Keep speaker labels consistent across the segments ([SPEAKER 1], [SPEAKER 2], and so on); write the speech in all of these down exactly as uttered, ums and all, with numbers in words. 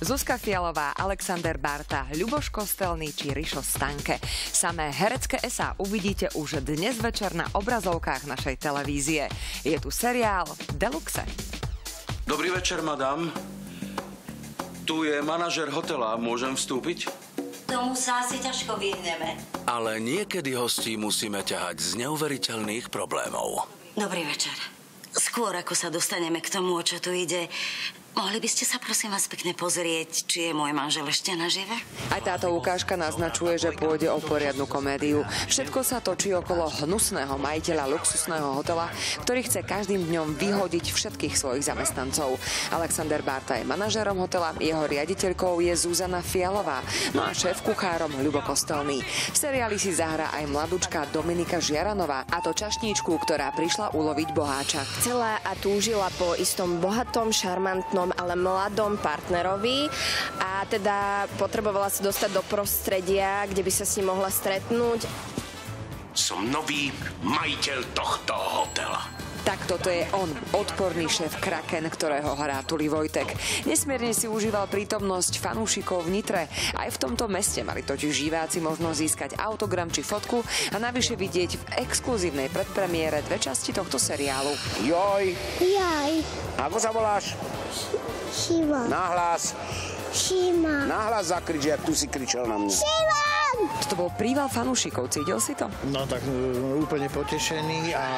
[SPEAKER 1] Zuzka Fialová, Alexander Barta, Ľuboš Kostelný či Rišo Stanke. Samé herecké esá uvidíte už dnes večer na obrazovkách našej televízie. Je tu seriál Deluxe.
[SPEAKER 2] Dobrý večer, madam. Tu je manažer hotela. Môžem vstúpiť?
[SPEAKER 3] Tomu sa asi ťažko vyhneme.
[SPEAKER 4] Ale niekedy hostí musíme ťahať z neuveriteľných problémov.
[SPEAKER 3] Dobrý večer. Skôr ako sa dostaneme k tomu, o čo tu ide, mohli by ste sa prosím vás pekne pozrieť, či je môj manžel ešte nažive?
[SPEAKER 1] Aj táto ukážka naznačuje, že pôjde o poriadnu komédiu. Všetko sa točí okolo hnusného majiteľa luxusného hotela, ktorý chce každým dňom vyhodiť všetkých svojich zamestnancov. Alexander Barta je manažérom hotela, jeho riaditeľkou je Zuzana Fialová, no a šéf-kuchárom Ľubo Kostelný. V seriáli si zahrá aj mladúčka Dominika Žiaranová, a to čašníčku, ktorá prišla uloviť boháča.
[SPEAKER 5] Chcela a túžila po istom bohatom, šarmantnom, ale mladom partnerovi a teda potrebovala sa dostať do prostredia, kde by sa s ním mohla stretnúť.
[SPEAKER 6] Som nový majiteľ tohto hotela.
[SPEAKER 1] Tak toto je on, odporný šéf Kraken, ktorého hrá Tuli Vojtek. Nesmierne si užíval prítomnosť fanúšikov v Nitre. Aj v tomto meste mali totiž živáci možnosť získať autogram či fotku a navyše vidieť v exkluzívnej predpremiére dve časti tohto seriálu.
[SPEAKER 7] Joj!
[SPEAKER 8] Jaj,
[SPEAKER 7] Ako sa voláš?
[SPEAKER 8] Šimon.
[SPEAKER 7] Nahlas.
[SPEAKER 8] Šimon.
[SPEAKER 7] Nahlas zakrič, jak tu si kričal na mňa.
[SPEAKER 8] Šimon!
[SPEAKER 1] To bol príval fanúšikov, cítil si to?
[SPEAKER 9] No tak úplne potešený a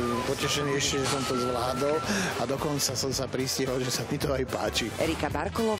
[SPEAKER 9] potešený ešte, že som to zvládol a dokonca som sa pristihol, že sa mi to aj páči.
[SPEAKER 1] Erika Barkolová